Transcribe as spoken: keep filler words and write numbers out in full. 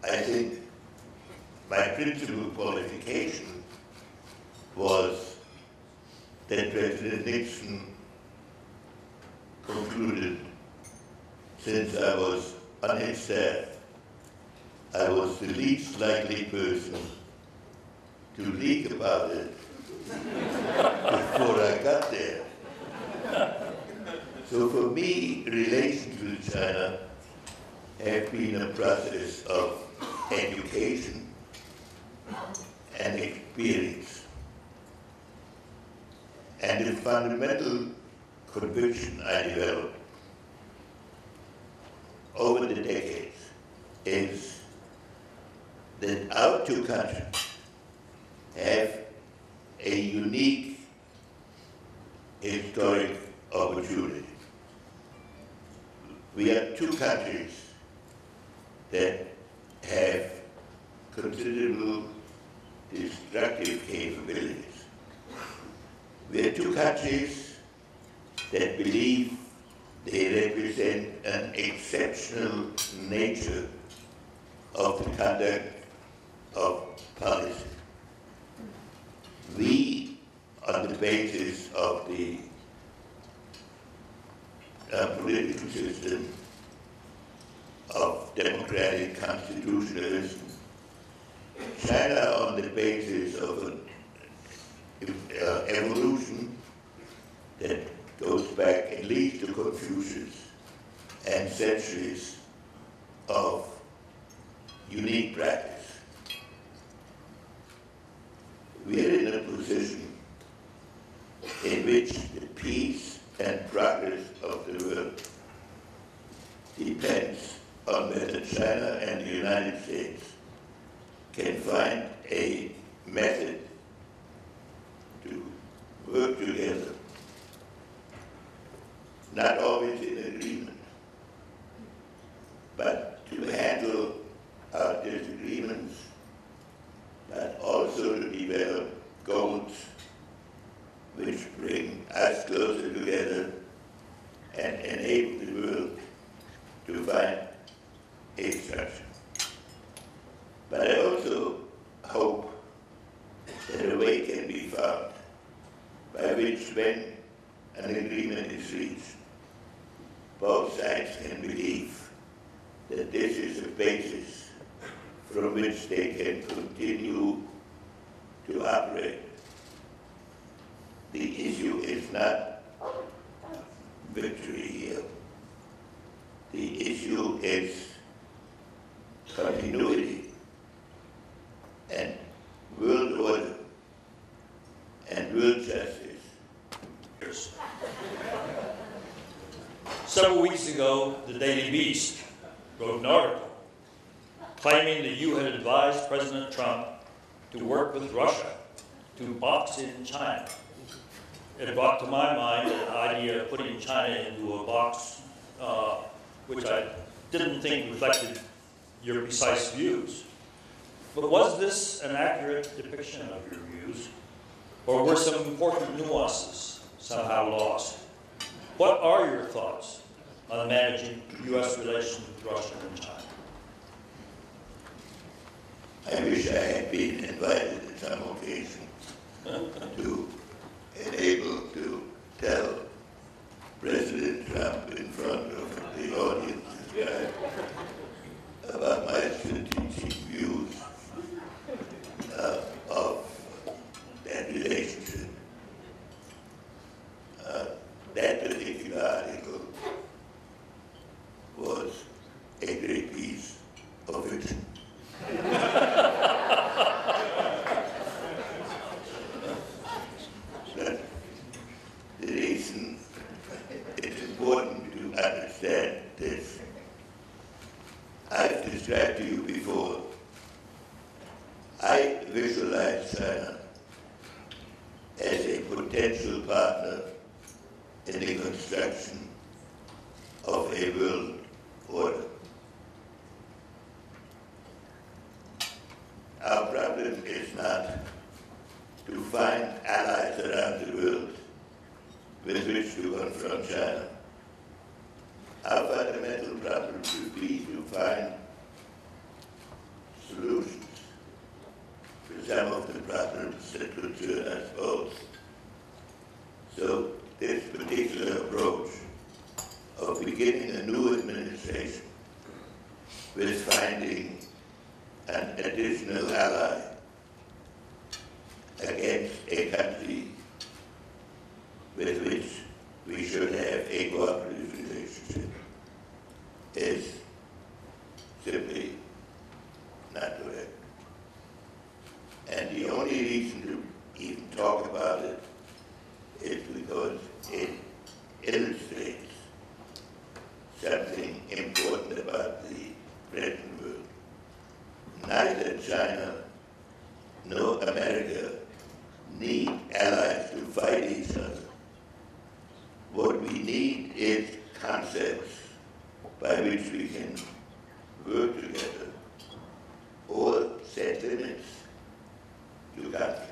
I think my principal qualification was that President Nixon concluded, since I was on his staff, I was the least likely person to leak about it before I got there. So for me, relations with China have been a process of education and experience. And the fundamental conviction I developed over the decades is that our two countries have a unique historic opportunity. We are two countries that have considerable destructive capabilities. We are two countries that believe they represent an exceptional nature of the conduct of policy. We, on the basis of the uh, political system of democratic constitutionalism, China on the basis of an uh, evolution that goes back at least to Confucius and centuries of unique practice. We are in a position in which the peace and progress of the world depends on whether China and the United States can find a method to work together, not always in agreement, but to handle our disagreements, but also to develop goals which bring us closer together and enable the world to find a structure. But I also hope that a way can be found by which, when an agreement is reached, both sides can believe that this is a basis from which they can continue to operate. The issue is not victory here. The issue is continuity and world order and world justice. Yes. Several weeks ago, the Daily Beast wrote an article claiming that you had advised President Trump to work with Russia to box in China. It brought to my mind the idea of putting China into a box, uh, which I didn't think reflected your precise views. But was this an accurate depiction of your views, or were some important nuances somehow lost? What are your thoughts on managing U S relations with Russia and China? I wish I had been invited at some occasion to enable to tell President Trump in front of the audience uh, about my strategic views uh, of that relationship. Uh, that particular article was a great piece of fiction. But the reason it's important to understand this, I've described to you before, I visualize China as a potential partner in the construction of a world order. Our problem is not to find allies around the world with which to confront China. Our fundamental problem should be to find with finding an additional ally against a country with which we should have a cooperative relationship is simply not correct. And the only reason to even talk about it is because it illustrates something important about the present world. Neither China nor America need allies to fight each other. What we need is concepts by which we can work together or set limits to conflict.